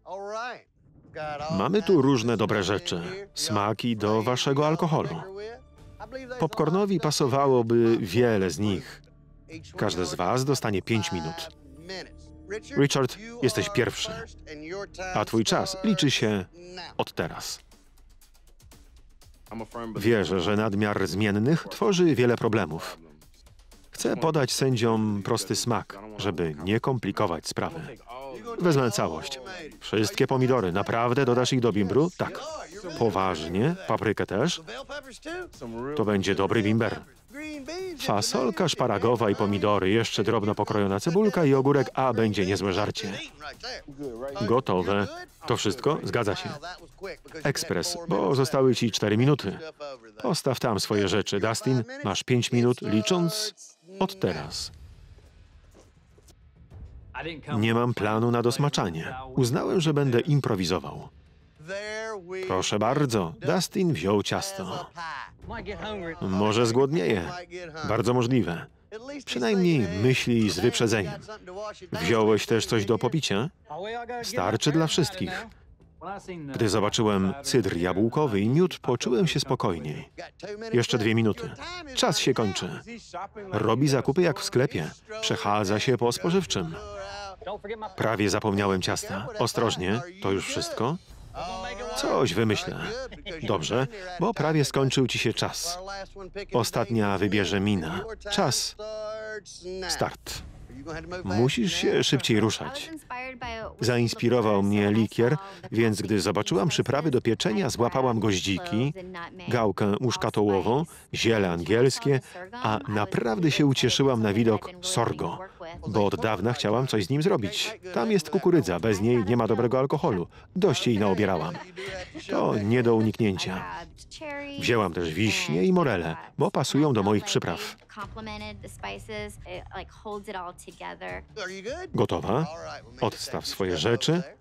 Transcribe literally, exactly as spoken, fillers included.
Mamy tu różne dobre rzeczy, smaki do waszego alkoholu. Popcornowi pasowałoby wiele z nich. Każdy z was dostanie pięć minut. Richard, jesteś pierwszy, a twój czas liczy się od teraz. Wierzę, że nadmiar zmiennych tworzy wiele problemów. Chcę podać sędziom prosty smak, żeby nie komplikować sprawy. Wezmę całość. Wszystkie pomidory. Naprawdę dodasz ich do bimbru? Tak. Poważnie? Paprykę też? To będzie dobry bimber. Fasolka szparagowa i pomidory, jeszcze drobno pokrojona cebulka i ogórek, a będzie niezłe żarcie. Gotowe. To wszystko? Zgadza się. Ekspres, bo zostały ci cztery minuty. Postaw tam swoje rzeczy. Dustin, masz pięć minut, licząc od teraz. Nie mam planu na dosmaczanie. Uznałem, że będę improwizował. Proszę bardzo, Dustin wziął ciasto. Może zgłodnieje. Bardzo możliwe. Przynajmniej myśli z wyprzedzeniem. Wziąłeś też coś do popicia? Starczy dla wszystkich. Gdy zobaczyłem cydr jabłkowy i miód, poczułem się spokojniej. Jeszcze dwie minuty. Czas się kończy. Robi zakupy jak w sklepie. Przechadza się po spożywczym. Prawie zapomniałem ciasta. Ostrożnie, to już wszystko? Coś wymyślę. Dobrze, bo prawie skończył ci się czas. Ostatnia wybierze Mina. Czas. Start. Musisz się szybciej ruszać. Zainspirował mnie likier, więc gdy zobaczyłam przyprawy do pieczenia, złapałam goździki, gałkę muszkatołową, ziele angielskie, a naprawdę się ucieszyłam na widok sorgo, bo od dawna chciałam coś z nim zrobić. Tam jest kukurydza, bez niej nie ma dobrego alkoholu. Dość jej naobierałam. To nie do uniknięcia. Wzięłam też wiśnie i morele, bo pasują do moich przypraw. Gotowa? Odstaw swoje rzeczy.